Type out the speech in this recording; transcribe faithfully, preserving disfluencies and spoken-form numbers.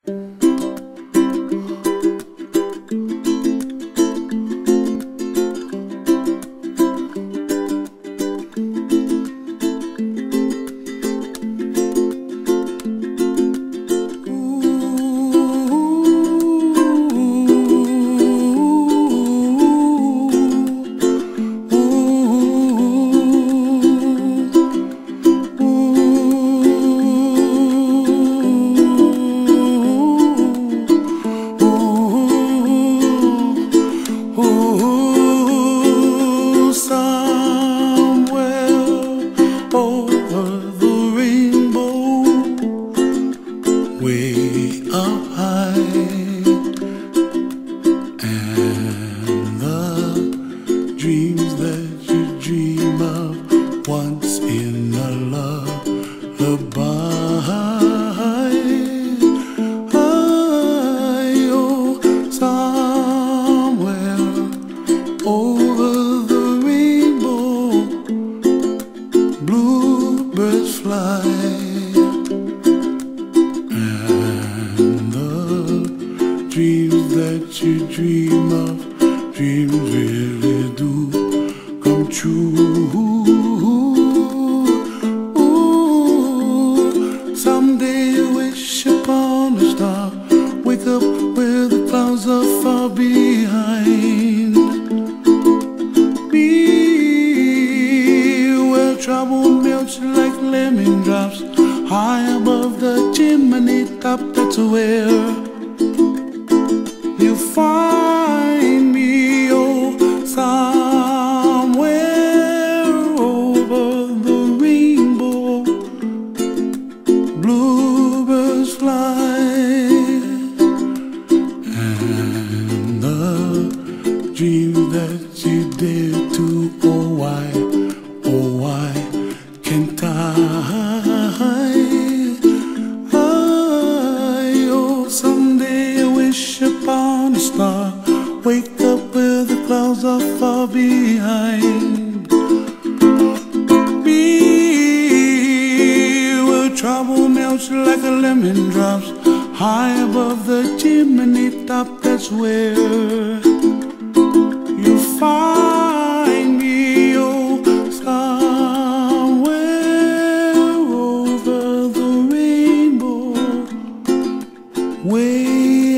Dreams that you dream of once in a lullaby. Oh, somewhere over the rainbow, bluebirds fly, and the dreams that you dream of, dreams really do come true. Ooh, someday you wish upon a star, wake up where the clouds are far behind. Be where trouble melts like lemon drops, high above the chimney top. That's where you find me. Oh, somewhere over the rainbow, bluebirds fly, and the dream that you dare to, oh why, oh why can't I? Oh, someday I wish upon a star, wake up where the clouds are far behind. Be where trouble melts like a lemon drops, high above the chimney top. That's where you find me. Oh, somewhere over the rainbow, way